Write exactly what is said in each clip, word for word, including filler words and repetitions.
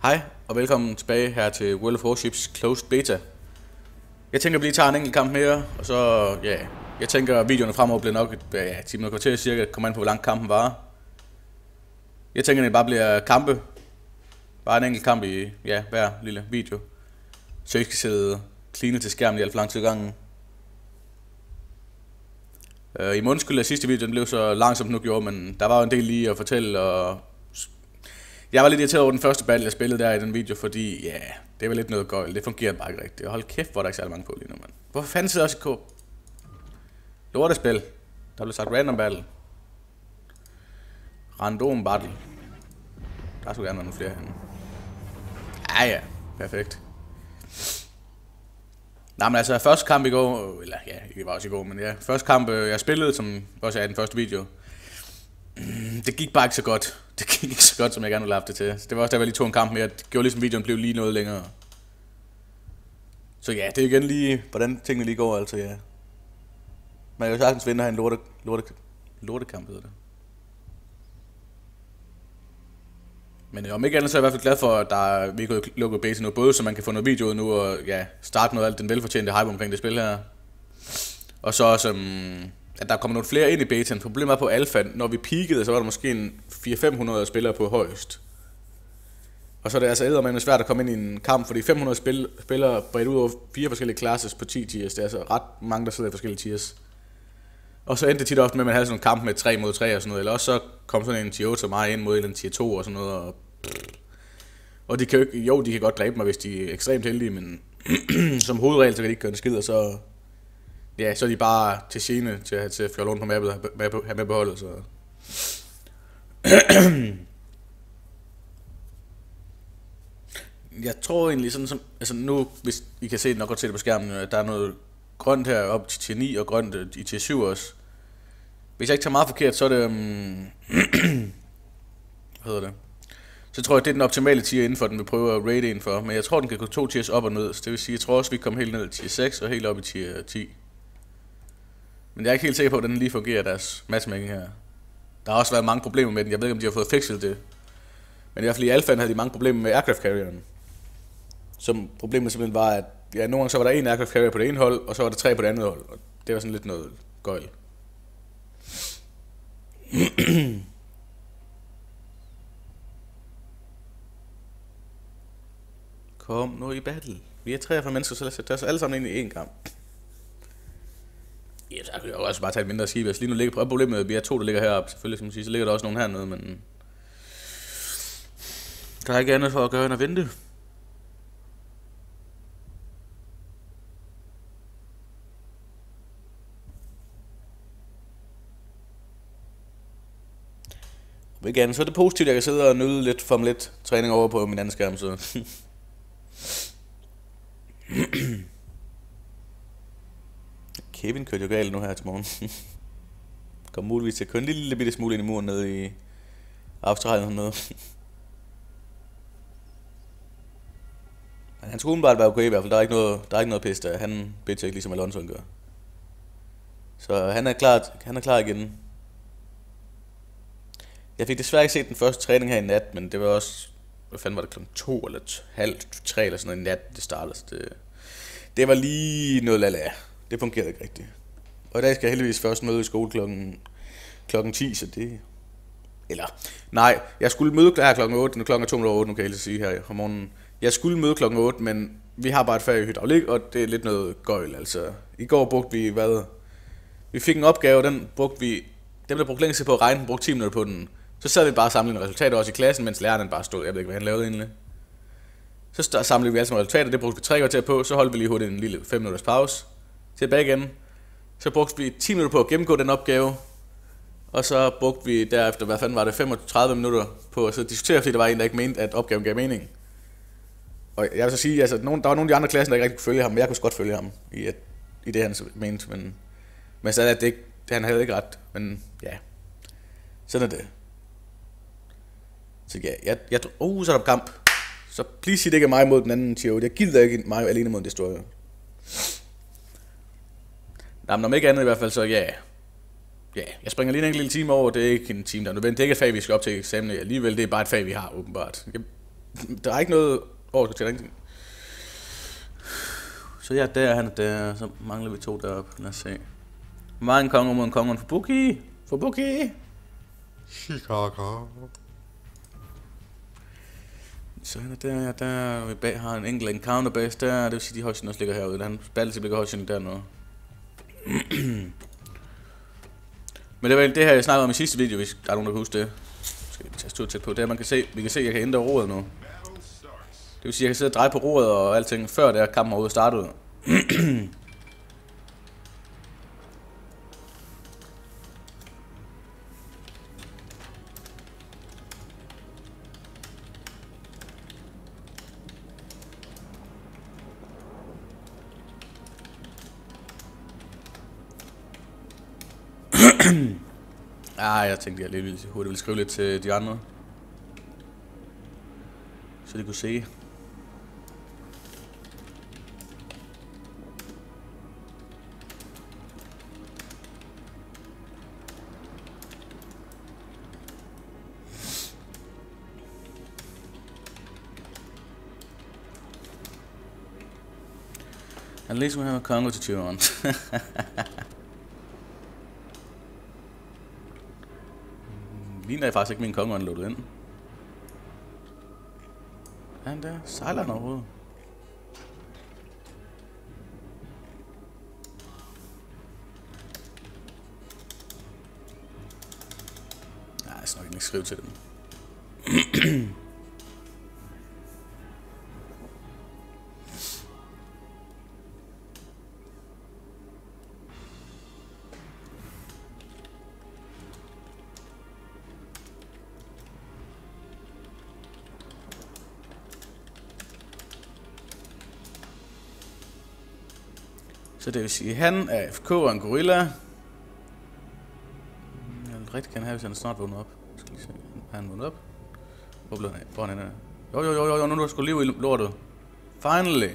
Hej og velkommen tilbage her til World of Warships Closed Beta. Jeg tænker, at vi lige tager en enkelt kamp mere, og så, ja, jeg tænker, at videoerne fremover bliver nok et ja, time og kvarter cirka, kommer an på, hvor lang kampen varer. Jeg tænker, at det bare bliver kampe. Bare en enkelt kamp i, ja, hver lille video. Så jeg skal sidde cleanet til skærmen i alt for lang tid i gangen. Uh, I må undskylde, at sidste video den blev så lang, som den nu gjorde, men der var jo en del lige at fortælle, og jeg var lidt irriteret over den første battle, jeg spillede der i den video, fordi, ja, det var lidt noget gøjl. Det fungerede bare ikke rigtigt. Og hold kæft, hvor der ikke særlig mange på lige nu, mand. Hvorfor fanden sidder også i K? Lortespil. Der blev sagt random battle. Random battle. Der skulle gerne være nogle flere herinde. Ja, ja. Perfekt. Nej, men altså, første kamp i går, eller ja, det var også i går, men ja, første kamp, jeg spillede, som også er i den første video, det gik bare ikke så godt. Det gik ikke så godt, som jeg gerne ville have haft det til. Det var også der, jeg lige tog en kamp mere. Det gjorde ligesom videoen blev lige noget længere. Så ja, det er igen lige, hvordan tingene lige går, altså ja. Man kan jo sagtens vinde her en lorte, lorte, lortekamp, hedder det. Men om ikke andet, så er jeg i hvert fald glad for, at der er, vi kan lukke base nu, både så man kan få noget video nu, og ja, starte noget af alt den velfortjente hype omkring det spil her. Og så også, um, at der kommer nogle flere ind i betaen. Problemet er på alfa, når vi peakede, så var der måske en fire til fem hundrede spillere på højst. Og så er det altså eddermame svært at komme ind i en kamp, fordi fem hundrede spil, spillere bredt ud over fire forskellige classes på ti tiers. Det er altså ret mange, der sidder i forskellige tiers. Og så endte det tit ofte med, at man havde sådan en kamp med tre mod tre og sådan noget. Eller også så kom sådan en tier otte som mig ind mod en tier to og sådan noget. Og, og de kan jo ikke, jo, de kan godt dræbe mig, hvis de er ekstremt heldige, men som hovedregel, så kan de ikke gøre en skid, og så ja, så er de bare til gene til at have til fjolle rundt på mappet og have med beholdet, så jeg tror egentlig sådan som, altså nu, hvis I kan se det nok godt se det på skærmen, der er noget grønt her op til tier ni og grønt i tier syv også. Hvis jeg ikke tager meget forkert, så er det, um, hvad hedder det, så tror jeg, det er den optimale tier inden for, den vil prøve at rate en for, men jeg tror, den kan gå to tiers op og ned, så det vil sige, jeg tror også, vi kommer helt ned til tier seks og helt op i tier ti. Men jeg er ikke helt sikker på, at den lige fungerer, deres matchmaking her. Der har også været mange problemer med den, jeg ved ikke, om de har fået fikset det. Men i hvert fald i alfaen havde de mange problemer med aircraft carrieren. Som problemet simpelthen var, at ja, nogle gange så var der en aircraft carrier på det ene hold, og så var der tre på det andet hold. Og det var sådan lidt noget gøjl. Kom nu i battle. Vi er treogfyrre mennesker, så lad os sætte os alle sammen ind i én kamp. Ja, så kan jeg også bare tage et mindre skib. Altså lige nu ligger på problemet med, at vi er to, der ligger heroppe. Selvfølgelig, som man siger, så ligger der også nogen hernede, men der er ikke andet for at gøre end at vente. Om ikke andet, så er det positivt, at jeg kan sidde og nyde lidt Formel et træning over på min anden skærm, så Kevin kørte jo galt nu her til morgen. Kom muligvis til at køre en lille, lille bitte smule ind i muren nede i Australien hernede. Men han skulle umiddelbart være okay i hvert fald. Der er ikke noget, der er ikke noget pis der. Han bitcher ikke ligesom Alonso gør. Så han er klar, han er klar igen. Jeg fik desværre ikke set den første træning her i nat, men det var også, hvad fanden var det, klokken to eller halv tre eller sådan noget i nat, det startede. Det, det var lige noget lala. Det fungerede ikke rigtigt. Og i dag skal jeg heldigvis først møde i skole klokken, klokken ti, så det... Eller, nej, jeg skulle møde her klokken otte, nu klokken er to over otte, nu kan jeg lige sige her om morgenen. Jeg skulle møde klokken otte, men vi har bare et fag i hydraulik, og det er lidt noget gøjl, altså. I går brugte vi, hvad... Vi fik en opgave, den brugte vi... Dem, der brugte længst på at regne, brugte ti minutter på den. Så sad vi bare og samlede resultater også i klassen, mens læreren bare stod. Jeg ved ikke, hvad han lavede egentlig. Så samlede vi alle sammen resultater, det brugte vi tre kvarter på, så holdt vi lige hurtigt en lille fem minutters pause. Tilbage igen. Så brugte vi ti minutter på at gennemgå den opgave. Og så brugte vi derefter, hvad fanden var det, femogtredive minutter på at så diskutere, fordi der var en, der ikke mente, at opgaven gav mening. Og jeg vil så sige, altså, der var nogle af de andre klasser, der ikke rigtig kunne følge ham, men jeg kunne godt følge ham i, at, i det, han mente. Men, men så er det, ikke, han havde ikke ret. Men ja, sådan er det. Så ja, jeg, jeg uh, så er der kamp. Så please sig det ikke er mig mod den anden tier otte. Jeg gider ikke mig alene mod en destroyer. Nej, men om ikke andet i hvert fald, så ja. Ja, jeg springer lige en enkelt lille time over. Det er ikke en time, der er nødvendigt. Det er ikke et fag, vi skal op til eksamen alligevel. Det er bare et fag, vi har åbenbart. Jeg, Der er ikke noget over, der er ingenting. Så ja, der han er der, så mangler vi to deroppe. Lad os se. Hvor meget en konge mod en konge for Buki? For Buki! Chicago. Så han er der, ja, der vi bag har en enkelt encounter base der, det vil sige, de højsen også ligger herude. Han balser ligger højsen der nu. Men det var det her, jeg snakkede om i sidste video, hvis der er nogen, der kan huske det. Skal vi tage stort tæt på. Det her, man kan se, vi kan se, at jeg kan ændre roret nu. Det vil sige, at jeg kan sidde og dreje på roret og alting, før det her kampen er ude og starte ud. Ah, jeg tænkte, jeg lige ville, hurtigt ville skrive lidt til de andre. Så de kunne se. At least we have a Congo to chew on. Ligner jeg faktisk ikke min konge unloadet ind. Er han der? Sejler han overhovedet? Nej, jeg skal nok ikke skrive til dem. Så det vil sige, at han er F K og en gorilla. Jeg vil rigtig gerne have, hvis han snart vågner op. Skal lige se, har han vågnet op? Hvor blev han af? Hvor han er? Jo, jo, jo, jo, nu er du sgu liv i lortet. Finally!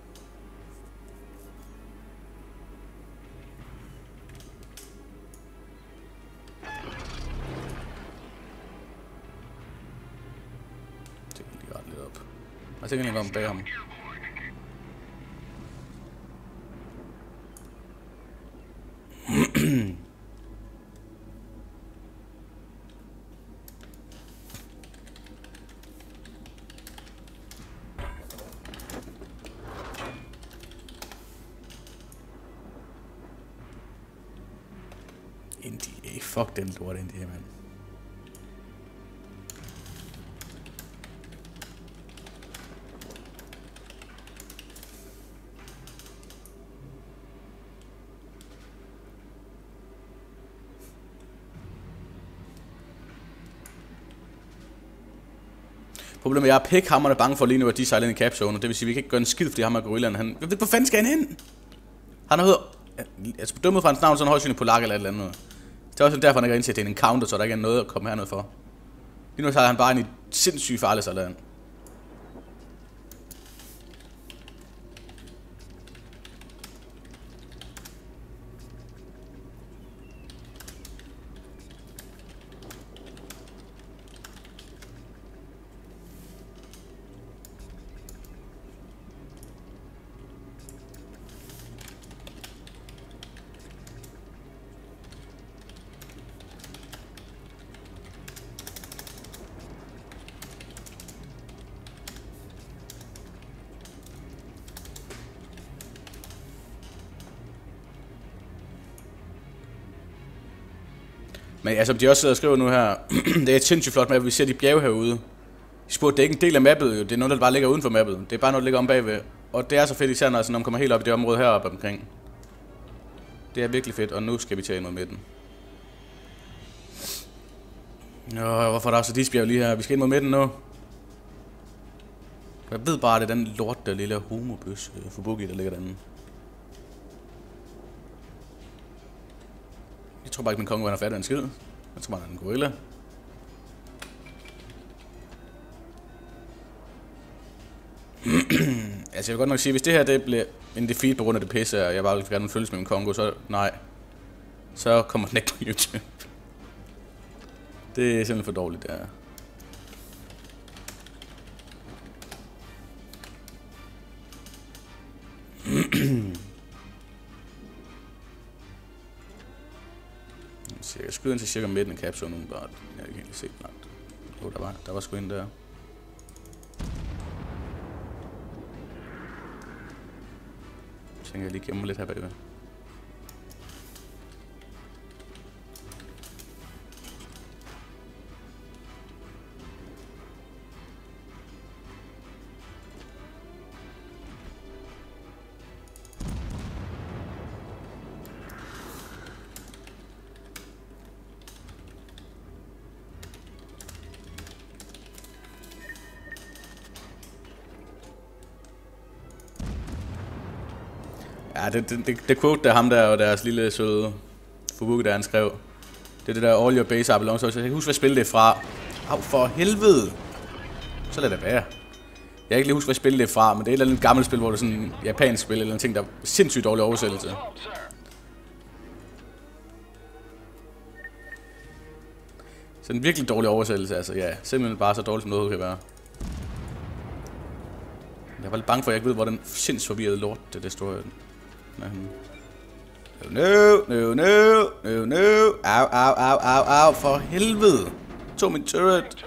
Det kan lige ret lidt op. Jeg tænker lige om bag ham. N D A, fuck den lort N D A, mand. Problemet er, at jeg er pikhammerende bange for lige nu, at de sejler ind i capzone, og det vil sige, at vi kan ikke gøre en skid, fordi ham er gorillaen, han... Jeg ved, hvor fanden skal han hen? Han har hedder... Altså, dømmet fra hans navn, så er han højst sandsynligt polak eller et eller andet. Det er også derfor, han ikke har indsat, at det er en encounter, så der ikke er noget at komme herned for. Lige nu sejler han bare ind i sindssygt farligt sejladen. Men altså, de også sidder og skriver nu her, det er et sindssygt flot map, vi ser de bjerge herude. De spurgte, det er ikke en del af mappet, jo. Det er noget, der bare ligger uden for mappet. Det er bare noget, der ligger om bagved. Og det er så fedt, især når man kommer helt op i det område heroppe omkring. Det er virkelig fedt, og nu skal vi tage ind mod midten. Nå, hvorfor er der også de bjerge lige her? Vi skal ind mod midten nu. Jeg ved bare, det er den lort, der lille homobøs for Buki, der ligger derinde. Jeg tror bare ikke, min konge var fat af en skid. Jeg tror bare, han er en gorilla. Altså, jeg vil godt nok sige, hvis det her det bliver en defeat på grund af det pisse, og jeg bare vil gerne følges med min kongo, så nej. Så kommer den ikke på YouTube. Det er simpelthen for dårligt, det her. jeg skyder ind til cirka midten af capture nu, bare. Jeg har ikke helt set langt. Jo, der var, der var sgu en der. Jeg tænker, jeg lige gemmer lidt her bagved. Ja, det, det, det, det quote der ham der og deres lille søde Fubuki der han skrev. Det er det der all your base are belongs to. Jeg kan ikke huske hvad spil det er fra. Au for helvede. Så lad det være. Jeg kan ikke lige huske hvad spil det er fra, men det er et eller andet gammelt spil, hvor det er sådan en japansk spil eller en ting der er sindssygt dårlig oversættelse. Så en virkelig dårlig oversættelse, altså ja, simpelthen bare så dårligt som noget kan være. Jeg var lidt bange for, at jeg ikke ved, hvor den sindsforvirrede lort det destroyer den. No, no, no, no, no. Au, au, au, au, au, for helvede. Tog min turret.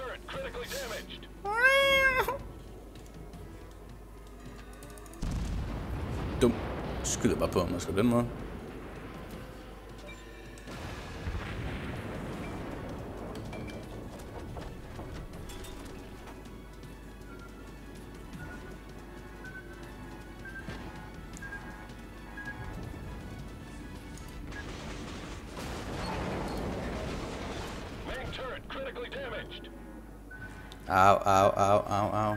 Dum. Skyder bare på, om jeg skal på den måde. Au, au, au, au, au.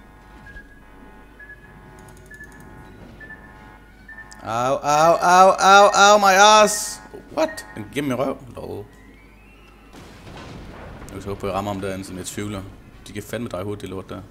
Au, au, au, au, au, my ass. What? Den giver mig røv. Lol. Jeg skal håbe på, at jeg rammer om derinde, som jeg tvivler. De kan fandme dreje hovedet, det lort der.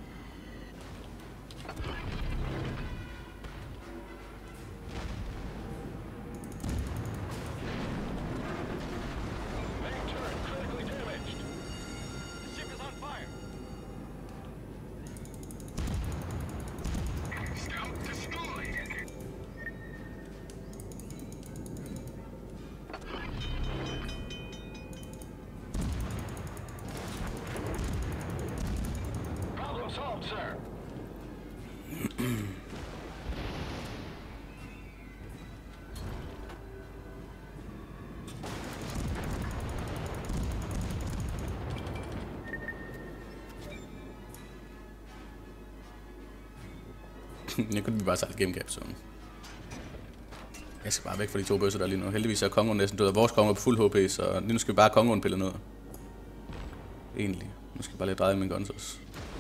Jeg kunne bare sejle gennem capsulen. Jeg skal bare væk fra de to bøsser der lige nu. Heldigvis er kongen næsten død, og vores konge er på fuld H P, så nu skal vi bare kongen pille ned. Egentlig. Nu skal jeg bare lige dreje min guns også.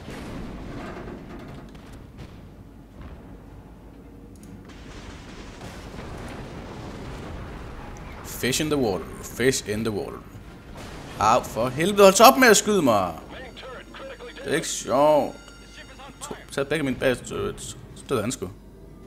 Fish in the water. Fish in the water. Au, for helvede, hold så op med at skyde mig. Det er ikke sjovt. Tag begge mine baser, så døde han sgu.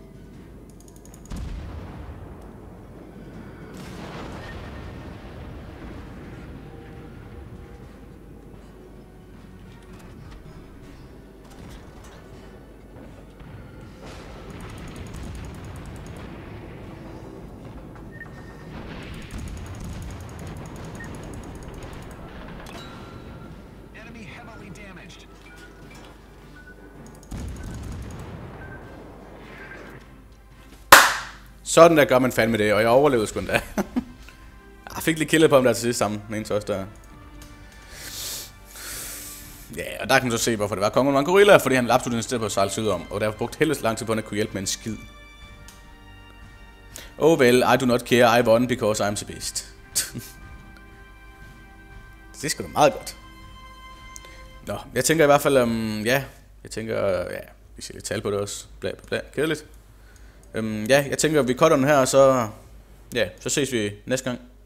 Sådan der gør man fandme det, og jeg overlevede sgu endda. Jeg fik lige killet på ham der til sidst sammen, den ene også der. Ja, og der kan man så se, hvorfor det var kongen var en gorilla, fordi han absolut insisteret på at sejle sydom, og derfor brugt helvede lang tid på, at han kunne hjælpe med en skid. Oh well, I do not care, I won because I'm the best. Det er sgu da meget godt. Nå, jeg tænker i hvert fald, um, ja, jeg tænker, ja, vi skal lidt tale på det også. Bla, bla, bla, kedeligt. Um, ja, jeg tænker, vi cutter den her, og så, ja, så ses vi næste gang.